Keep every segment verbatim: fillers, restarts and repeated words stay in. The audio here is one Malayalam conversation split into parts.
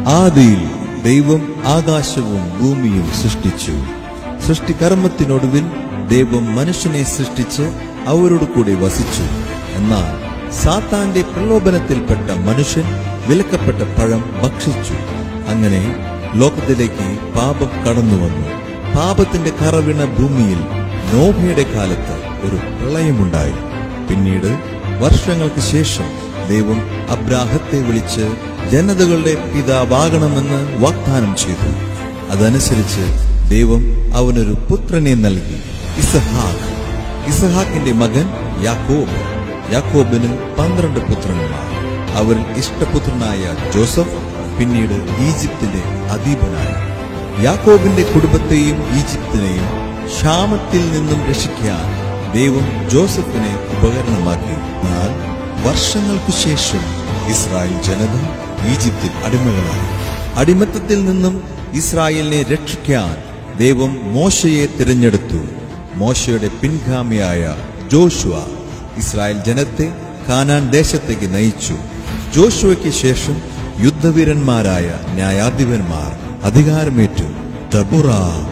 ആദിയിൽ ദൈവം ആകാശവും ഭൂമിയും സൃഷ്ടിച്ചു. സൃഷ്ടികർമ്മത്തിനൊടുവിൽ ദൈവം മനുഷ്യനെ സൃഷ്ടിച്ച് അവരോട് കൂടി വസിച്ചു. എന്നാൽ സാത്താന്റെ പ്രലോഭനത്തിൽപ്പെട്ട മനുഷ്യൻ വിലക്കപ്പെട്ട പഴം ഭക്ഷിച്ചു. അങ്ങനെ ലോകത്തിലേക്ക് പാപം കടന്നുവന്നു. പാപത്തിന്റെ കറവിണ ഭൂമിയിൽ നോഹയുടെ കാലത്ത് ഒരു പ്രളയമുണ്ടായി. പിന്നീട് വർഷങ്ങൾക്ക് ശേഷം ദൈവം അബ്രാഹത്തെ വിളിച്ച് ജനതകളുടെ പിതാവാകണമെന്ന് വാഗ്ദാനം ചെയ്തു. അതനുസരിച്ച് ദൈവം അവനൊരു പുത്രനെ നൽകി, ഇസഹാക്ക്. ഇസഹാക്കിന്റെ മകൻ യാക്കോബ്. യാക്കോബിന് പന്ത്രണ്ട് പുത്രന്മാർ. അവരിൽ ഇഷ്ടപുത്രനായ ജോസഫ് പിന്നീട് ഈജിപ്തിന്റെ അധീപനായി. യാക്കോബിന്റെ കുടുംബത്തെയും ഈജിപ്തിനെയും ക്ഷാമത്തിൽ നിന്നും രക്ഷിക്കാൻ ദൈവം ജോസഫിനെ ഉപകരണമാക്കി. എന്നാൽ വർഷങ്ങൾക്കു ശേഷം ഇസ്രായേൽ ജനത ഈജിപ്തിൽ അടിമകളായി. അടിമത്തത്തിൽ നിന്നും ഇസ്രായേലിനെ രക്ഷിക്കാൻ ദൈവം മോശയെ തിരഞ്ഞെടുത്തു. മോശയുടെ പിൻഗാമിയായ ജോഷുവ ഇസ്രായേൽ ജനത്തെ കാനാൻ ദേശത്തേക്ക് നയിച്ചു. ജോഷുവയ്ക്ക് ശേഷം യുദ്ധവീരന്മാരായ ന്യായാധിപന്മാർ അധികാരമേറ്റു. ദബോറ,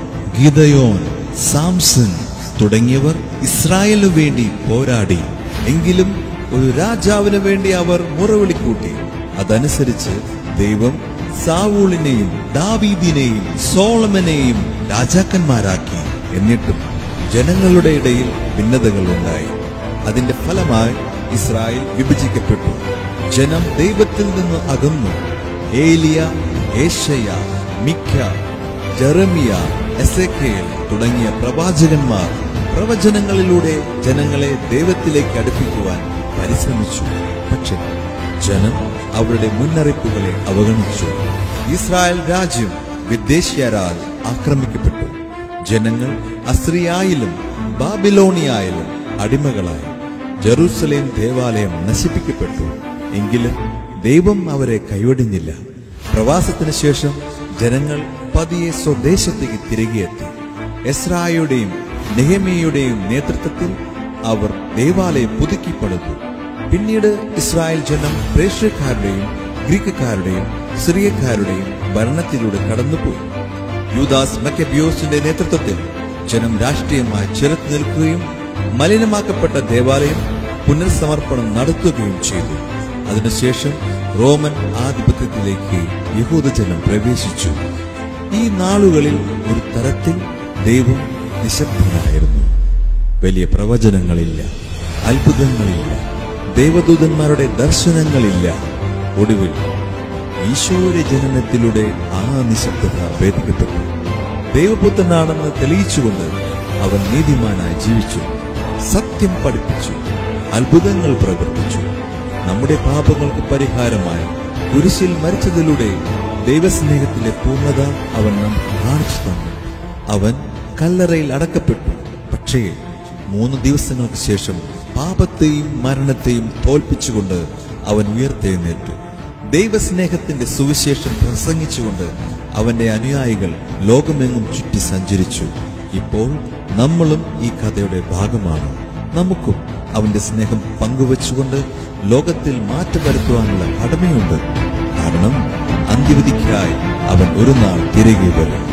ഗിദയോൻ, സാംസൺ തുടങ്ങിയവർ ഇസ്രായേലിനു വേണ്ടി പോരാടി. എങ്കിലും ഒരു രാജാവിന് വേണ്ടി അവർ മുറവിളിക്കൂട്ടി. അതനുസരിച്ച് ദൈവം സാവൂളിനെയും ദാവീദിനെയും സോളമനെയും രാജാക്കന്മാരാക്കി. എന്നിട്ടും ജനങ്ങളുടെ ഇടയിൽ ഭിന്നതകൾ ഉണ്ടായി. അതിന്റെ ഫലമായി ഇസ്രായേൽ വിഭജിക്കപ്പെട്ടു. ജനം ദൈവത്തിൽ നിന്ന് അകന്നു. ഏലിയ, ഏശയ്യ, മിക്ക, ജെറമിയ, എസേക്കിയേൽ തുടങ്ങിയ പ്രവാചകന്മാർ പ്രവചനങ്ങളിലൂടെ ജനങ്ങളെ ദൈവത്തിലേക്ക് അടുപ്പിക്കുവാൻ പരിശ്രമിച്ചു. പക്ഷെ ജനം അവരുടെ മുന്നറിയിപ്പുകളെ അവഗണിച്ചു. ഇസ്രായേൽ രാജ്യം വിദേശീയരാൽ ആക്രമിക്കപ്പെട്ടു. ജനങ്ങൾ അസ്രിയായിലും ബാബിലോണിയായാലും അടിമകളായി. ജെറൂസലേം ദേവാലയം നശിപ്പിക്കപ്പെട്ടു. എങ്കിലും ദൈവം അവരെ കൈവടിഞ്ഞില്ല. പ്രവാസത്തിന് ശേഷം ജനങ്ങൾ പതിയെ സ്വദേശത്തേക്ക് തിരികെയെത്തി. എസ്രായുടെയും നെഹെമ്യയുടെയും നേതൃത്വത്തിൽ അവർ ദേവാലയം പുതുക്കി പണിതു. പിന്നീട് ഇസ്രായേൽ ജനം പേർഷ്യക്കാരുടെയും ഗ്രീക്കുകാരുടെയും സിറിയക്കാരുടെയും ഭരണത്തിലൂടെ കടന്നുപോയി. യൂദാസ് മക്കബിയോസിന്റെ നേതൃത്വത്തിൽ ജനം രാഷ്ട്രീയമായി ചെറുത്തു നിൽക്കുകയും മലിനമാക്കപ്പെട്ട ദേവാലയം പുനർസമർപ്പണം നടത്തുകയും ചെയ്തു. അതിനുശേഷം റോമൻ ആധിപത്യത്തിലേക്ക് യഹൂദജനം പ്രവേശിച്ചു. ഈ നാളുകളിൽ ഒരു തരത്തിൽ ദൈവം നിശബ്ദനായിരുന്നു. വലിയ പ്രവചനങ്ങളില്ല, അത്ഭുതങ്ങളില്ല, ദൈവദൂതന്മാരുടെ ദർശനങ്ങളില്ല. ഒടുവിൽ ഈശോയുടെ ജനനത്തിലൂടെ ആ നിശബ്ദത ഭേദിക്കപ്പെട്ടു. ദൈവപുത്രനാണെന്ന് തെളിയിച്ചുകൊണ്ട് അവൻ നീതിമാനായി ജീവിച്ചു, സത്യം പഠിപ്പിച്ചു, അത്ഭുതങ്ങൾ പ്രവർത്തിച്ചു. നമ്മുടെ പാപങ്ങൾക്ക് പരിഹാരമായി കുരിശിൽ മരിച്ചതിലൂടെ ദൈവസ്നേഹത്തിലെ പൂർണ്ണത അവൻ നമുക്ക് കാണിച്ചു തന്നു. അവൻ കല്ലറയിൽ അടക്കപ്പെട്ടു. പക്ഷേ മൂന്ന് ദിവസങ്ങൾക്ക് ശേഷം പാപത്തെയും മരണത്തെയും തോൽപ്പിച്ചുകൊണ്ട് അവൻ ഉയർത്തെഴുന്നേറ്റു. ദൈവസ്നേഹത്തിന്റെ സുവിശേഷം പ്രസംഗിച്ചുകൊണ്ട് അവന്റെ അനുയായികൾ ലോകമെങ്ങും ചുറ്റി സഞ്ചരിച്ചു. ഇപ്പോൾ നമ്മളും ഈ കഥയുടെ ഭാഗമാണ്. നമുക്കും അവന്റെ സ്നേഹം പങ്കുവച്ചുകൊണ്ട് ലോകത്തിൽ മാറ്റം വരുത്തുവാനുള്ള കടമയുണ്ട്. കാരണം അന്ത്യവിധിക്കായി അവൻ ഒരു നാൾ തിരികെ വരും.